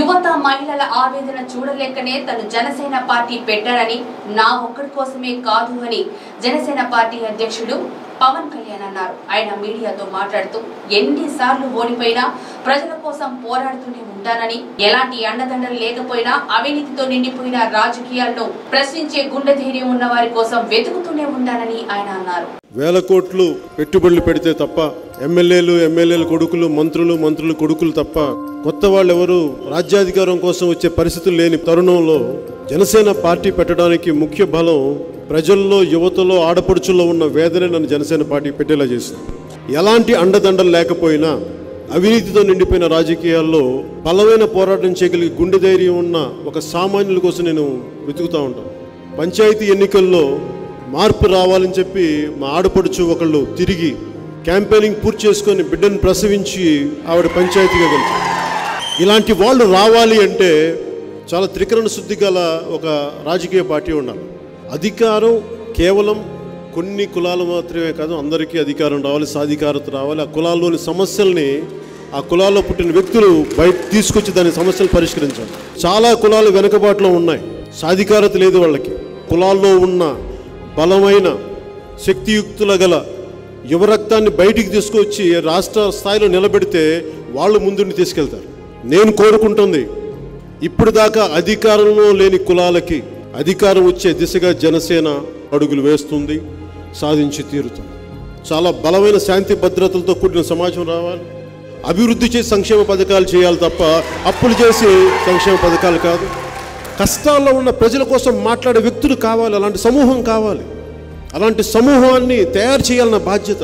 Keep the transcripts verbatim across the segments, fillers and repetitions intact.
యువత మహిళల ఆవేదన చూడలేకనే తను జనసేన పార్టీ పెట్టారని, నా ఒక్కడి కోసమే కాదు అని జనసేన పార్టీ అధ్యక్షుడు పవన్ కళ్యాణ్ అన్నారు. ఆయన మీడియాతో మాట్లాడుతూ ఎన్నిసార్లు ఓడిపోయినా ప్రజల కోసం పోరాడుతూనే ఉంటానని, ఎలాంటి అండదండలు లేకపోయినా అవినీతితో నిండిపోయిన రాజకీయాలను ప్రశ్నించే గుండె ధైర్యం ఉన్న వారి కోసం వెతుకుతూనే ఉంటానని ఆయన అన్నారు. వేల కోట్లు పెట్టుబడులు పెడితే తప్ప ఎమ్మెల్యేలు ఎమ్మెల్యేల కొడుకులు మంత్రులు మంత్రులు కొడుకులు తప్ప కొత్త వాళ్ళు ఎవరు రాజ్యాధికారం కోసం వచ్చే పరిస్థితులు లేని తరుణంలో జనసేన పార్టీ పెట్టడానికి ముఖ్య బలం ప్రజల్లో, యువతలో, ఆడపడుచుల్లో ఉన్న వేదనే నన్ను జనసేన పార్టీ పెట్టేలా చేసింది. ఎలాంటి అండదండలు లేకపోయినా అవినీతితో నిండిపోయిన రాజకీయాల్లో బలమైన పోరాటం చేయగలిగే గుండె ధైర్యం ఉన్న ఒక సామాన్యుల కోసం నేను వెతుకుతూ ఉంటాను. పంచాయతీ ఎన్నికల్లో మార్పు రావాలని చెప్పి మా ఆడపడుచు ఒకళ్ళు తిరిగి క్యాంపెయినింగ్ పూర్తి చేసుకొని బిడ్డను ప్రసవించి ఆవిడ పంచాయతీగా గెలిచారు. ఇలాంటి వాళ్ళు రావాలి అంటే చాలా త్రికరణ శుద్ధి గల ఒక రాజకీయ పార్టీ ఉండాలి. అధికారం కేవలం కొన్ని కులాలు మాత్రమే కాదు, అందరికీ అధికారం రావాలి, సాధికారత రావాలి. ఆ కులాల్లోని సమస్యల్ని ఆ కులాల్లో పుట్టిన వ్యక్తులు బయట తీసుకొచ్చి దాని సమస్యలు పరిష్కరించాలి. చాలా కులాలు వెనుకబాటులో ఉన్నాయి, సాధికారత లేదు వాళ్ళకి. కులాల్లో ఉన్న బలమైన శక్తియుక్తుల గల యువరక్తాన్ని బయటికి తీసుకొచ్చి రాష్ట్ర స్థాయిలో నిలబెడితే వాళ్ళు ముందుని తీసుకెళ్తారు. నేను కోరుకుంటుంది ఇప్పుడు దాకా అధికారంలో లేని కులాలకి అధికారం వచ్చే దిశగా జనసేన అడుగులు వేస్తుంది, సాధించి తీరుతుంది. చాలా బలమైన శాంతి భద్రతలతో కూడిన సమాజం రావాలి. అభివృద్ధి చేసి సంక్షేమ పథకాలు చేయాలి తప్ప అప్పులు చేసి సంక్షేమ పథకాలు కాదు. కష్టాల్లో ఉన్న ప్రజల కోసం మాట్లాడే వ్యక్తులు కావాలి, అలాంటి సమూహం కావాలి. అలాంటి సమూహాన్ని తయారు చేయాలన్న బాధ్యత,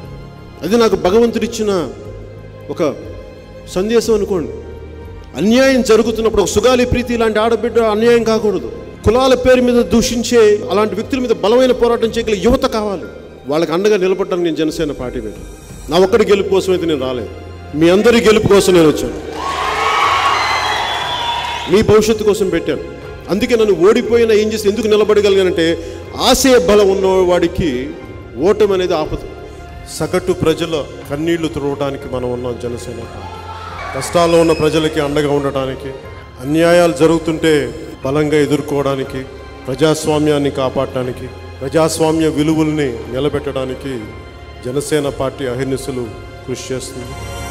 అది నాకు భగవంతుడిచ్చిన ఒక సందేశం అనుకోండి. అన్యాయం జరుగుతున్నప్పుడు ఒక సుగాలి ప్రీతి ఇలాంటి ఆడబిడ్డ అన్యాయం కాకూడదు. కులాల పేరు మీద దూషించే అలాంటి వ్యక్తుల మీద బలమైన పోరాటం చేయగల యువత కావాలి. వాళ్ళకి అండగా నిలబడటానికి నేను జనసేన పార్టీ పెట్టాను. నా ఒక్కడి గెలుపు కోసం అయితే నేను రాలేదు, మీ అందరి గెలుపు కోసం నేను వచ్చాను, మీ భవిష్యత్తు కోసం పెట్టాను. అందుకే నన్ను ఓడిపోయినా ఏం చేసి ఎందుకు నిలబడగలిగానంటే ఆశయ బలం ఉన్నవాడికి ఓటమి అనేది ఆపదు. సగటు ప్రజల కన్నీళ్లు తుడవడానికి మనం ఉన్నాం జనసేన పార్టీ. కష్టాల్లో ఉన్న ప్రజలకి అండగా ఉండటానికి, అన్యాయాలు జరుగుతుంటే బలంగా ఎదుర్కోవడానికి, ప్రజాస్వామ్యాన్ని కాపాడటానికి, ప్రజాస్వామ్య విలువల్ని నిలబెట్టడానికి జనసేన పార్టీ అహిర్నిశలు కృషి చేస్తుంది.